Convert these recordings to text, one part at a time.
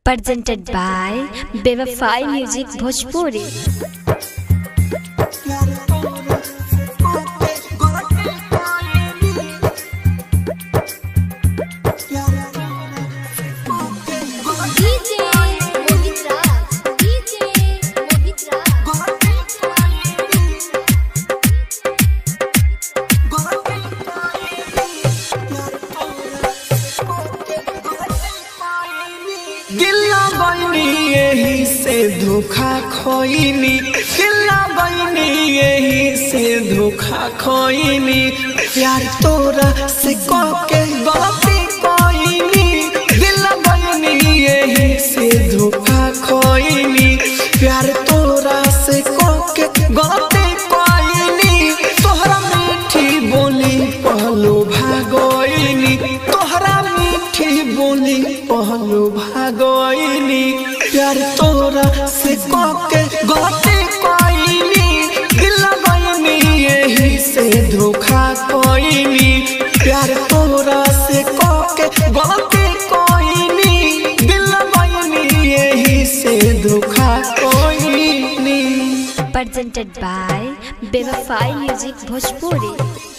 presented by BEWAFAI Music Bhojpuri। गिल्ला बनी यही से धोखा खोइनी, गिल्ला बनी यही से धोखा खोइनी, प्यार तोरा से के गलती कोइनी। गिल्ला बनी यही से धोखा खोइनी, प्यार तोरा से के गलती कोइनी। तोहरा मीठी बोली पहलो भागोइनी, तोहरा मीठी बोली पहलो भागोइनी, प्यार तोरा से के गलती कोइनी। गिल्ला बनी यही से धोखा कोइनी, प्यार तोरा से के गलती कोइनी। गिल्ला बनी यही से धोखा कोइनी। Presented by BEWAFAI Music Bhojpuri।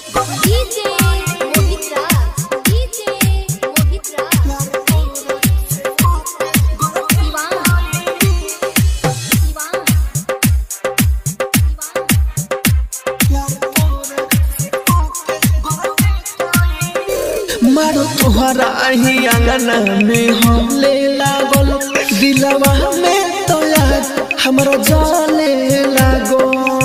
मारो तुहरा ही अंगना में हम ले लागल, दिलवा में तो याद हमरा जाने लागो।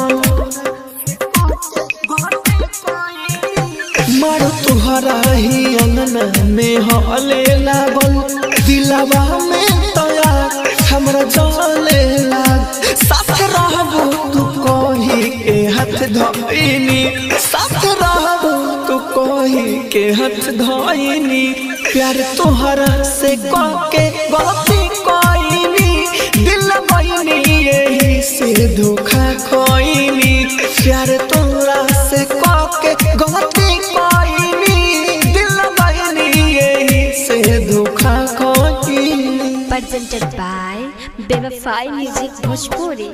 मारो तुहरा ही अंगना में हम ले लागल, दिलवा में तो याद हमरा जाने लाग। साथ रहबो तू कही के हाथ धइनी, साथ रहबो तू कही के हाथ धइनी, प्यार तोहरा से के गलती कोइनी। दिल बनी यही से धोखा खोइनी, प्यार तोरा से के गलती कोइनी। दिल बनी यही से धोखा खोइनी। Presented by BEWAFAI Music Bhojpuri।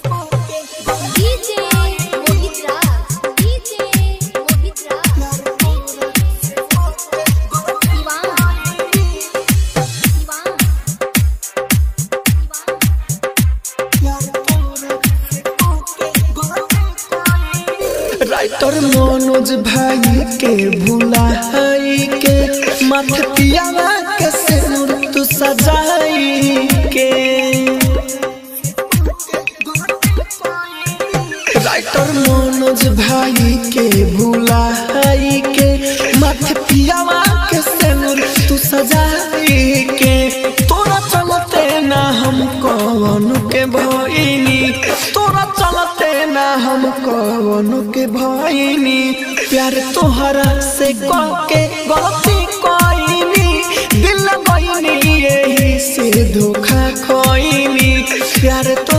Writer Manoj भाई के भुलाई के, मत पियावा के सिंदूर तू सजाई के। राइटर मनोज भाई के भुलाई के, मत पियावा के सिंदूर तू सजाई के। तोरा चलते ना हम कौन के भइनी, तोरा चलते ना हम कौन के भइनी, प्यार तोहरा से के गलती कोइनी। दिल बनी यही से धोखा खोइनी, प्यार